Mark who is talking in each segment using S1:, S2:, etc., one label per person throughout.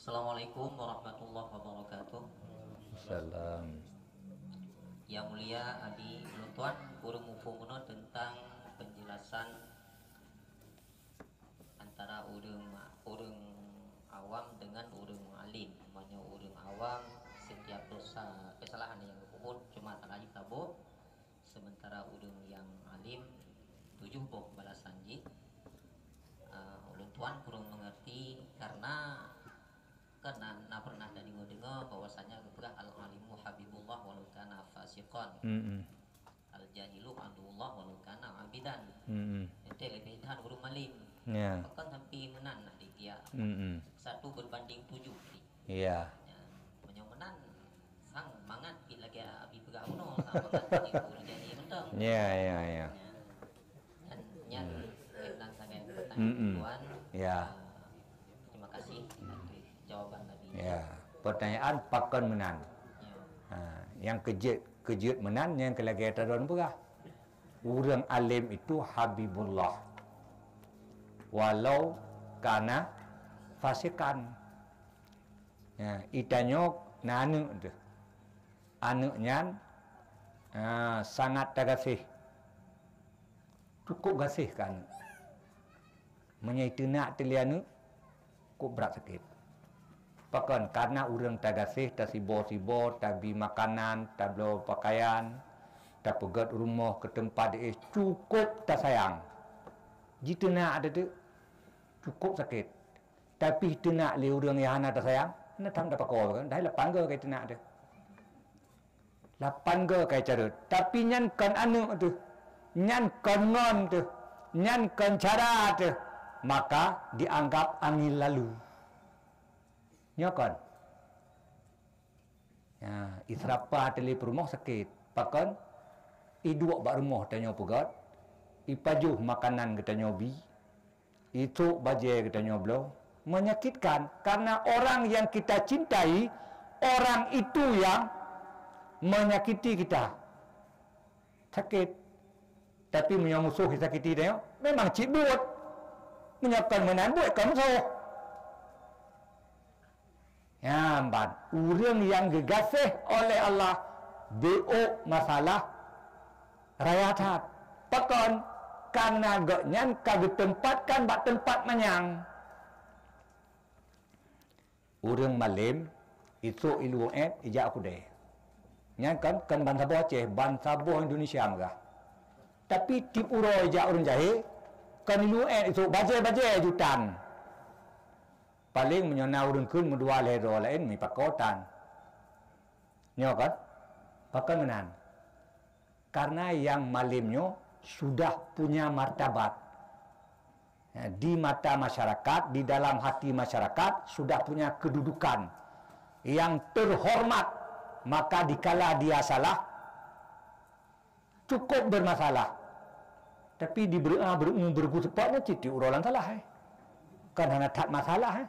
S1: Assalamualaikum warahmatullahi wabarakatuh.
S2: Salam.
S1: Yang mulia Abi Lutuan Burung Mufumono tentang penjelasan antara urang awam dengan urang alim. Namanya urang awam setiap dosa kesalahan yang berkubur cuma terlaju tabuk, sementara urang yang alim 70 balasan ji. Ulun tuan kurang mengerti karena pernah dari dengar bahwasanya ketika al-alimu habibullah walau kana fasiqan. Al jahilu adullah walau kana abidan. Itu lebih tahan urung malim. Bahkan sampai menan di dia. Satu berbanding 7. Iya. Menyomenan sang mangat bila dia abi bergauno sama mangat itu jadi mentang.
S2: Iya.
S1: Dan yang kenang sangat pertanyaan
S2: ya.
S1: Terima kasih atas jawaban tadi.
S2: Ya, pertanyaan pakan menan. Yang kejut menan yang kelagi tadon pula. Urang alim itu habibullah. Walau kana fasikan. Ya, itanyok nanu tu. Anuknya sangat terkasih. Cukup kasih kan. Menyai nak telianu kok berat sakit. Pakan karena urang tak kasih, tak sibor-sibor, tak beli makanan, tak beli pakaian, tak pegat rumah ke tempat dia cukup tak sayang. Jika nak ada tu cukup sakit. Tapi tu nak li urang yang tak sayang, nak tam dapat kau kan? Dah 8 ke kai tu nak ada. 8 ke kai cara. Tapi nyan kan anu tu. Nyan kan ngon tu. Nyan kan cara tu. Maka dianggap angin lalu. Nyokon. Ya, israpa teli perumah sakit. Pakan iduk bak rumah tanya pegat. Ipajuh makanan kita nyobi. Itu bajai kita nyoblo. Menyakitkan karena orang yang kita cintai, orang itu yang menyakiti kita. Sakit. Tapi menyamusuh sakiti dia memang cik buat. Menyiapkan menambut kamu so. Ya, empat. Urang yang gegasih oleh Allah BO masalah rayatat. Pakon karena gaknyan kagak tempatkan bak tempat manyang. Urang malim itu ilu ijak aku deh. Nyan kan bangsa Boh Aceh, bangsa Boh Indonesia megah. Tapi tip uro ijak urang Jahe kan ilu itu baje jutan. Paling menyona urang kun medua lero lain mi pakotan. Nyo kan? Pakan menan. Karena yang malimnyo sudah punya martabat. Di mata masyarakat, di dalam hati masyarakat sudah punya kedudukan yang terhormat. Maka dikala dia salah cukup bermasalah. Tapi di berbu sepatnya citi urolan salah kan hanya tak masalah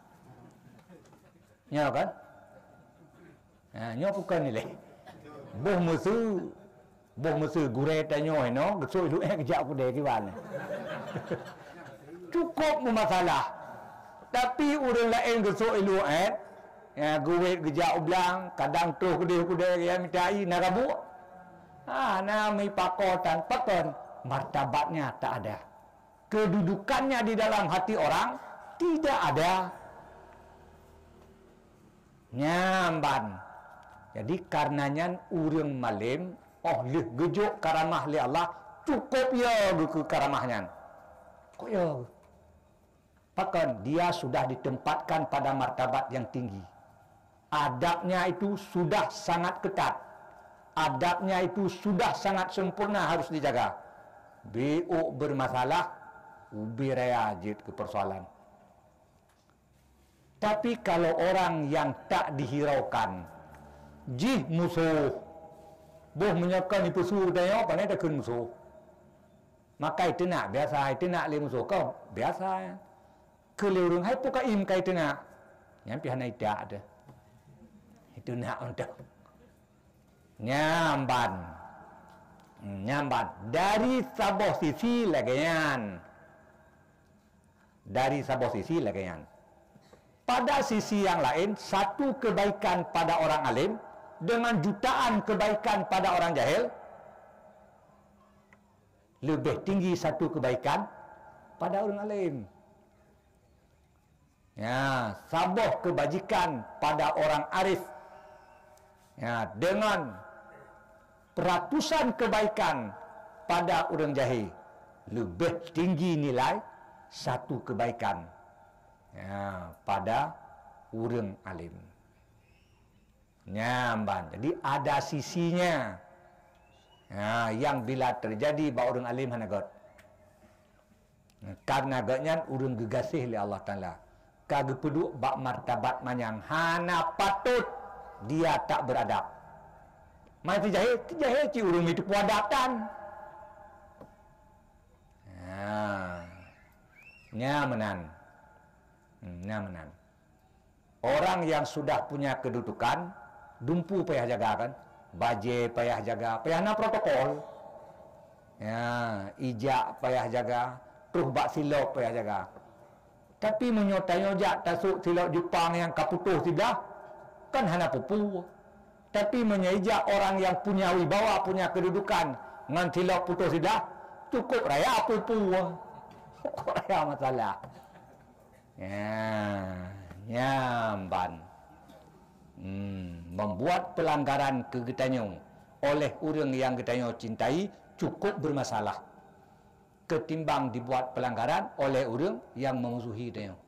S2: nyo kan nyo bukan ni leh boh musuh gure tanyo no gesoi lu kejak aku deh kiwan cukup masalah. Tapi urang lain gesoi lu gue kejak ublang kadang tuh kude ya mitai narabu nami pakotan martabatnya tak ada, kedudukannya di dalam hati orang tidak ada. Nyamban. Jadi karenanya urang malim leh gejuk karamah li Allah cukup ya ke karamahnya. Kok ya? Pakan dia sudah ditempatkan pada martabat yang tinggi. Adabnya itu sudah sangat ketat. Adabnya itu sudah sangat sempurna, harus dijaga. BO bermasalah, ubi reajit ke persoalan. Tapi kalau orang yang tak dihiraukan, jih musuh, boh menyiapkan di pesuh dia, apa ni dah kun musuh. Maka itu nak biasa, itu nak le musuh kau biasa. Kelurung hai puka im kai itu nak, yang pihak naik tak ada. Itu nak untuk nyamban. Nyambat dari saboh sisi lagian pada sisi yang lain, satu kebaikan pada orang alim dengan jutaan kebaikan pada orang jahil lebih tinggi satu kebaikan pada orang alim. Ya, sabuh kebajikan pada orang arif, ya, dengan peratusan kebaikan pada orang jahil lebih tinggi nilai satu kebaikan, ya, pada orang alim. Nyamban. Jadi ada sisinya, ya, yang bila terjadi bagi orang alim hanagot. Karena agaknya orang gegasih oleh Allah Ta'ala. Kagak peduk bak martabat manyang hana patut dia tak beradab. Mai terjahil ci urung itu puadatan. Nyamanan. Nyamanan. Orang yang sudah punya kedudukan, dumpu payah jaga kan, baje payah jaga, payah na protokol. Ya, ijak payah jaga, terus bak silop payah jaga. Tapi menyotanya tasuk silap Jepang yang kaputuh tidak, kan hana pupu. Tapi menyejak orang yang punya wibawa, punya kedudukan, ngan silap putuh tidak, cukup raya pupu. Cukup raya masalah. Ya, nyamban. Membuat pelanggaran ke getanyo oleh orang yang getanyo cintai cukup bermasalah ketimbang dibuat pelanggaran oleh orang yang memusuhi dia.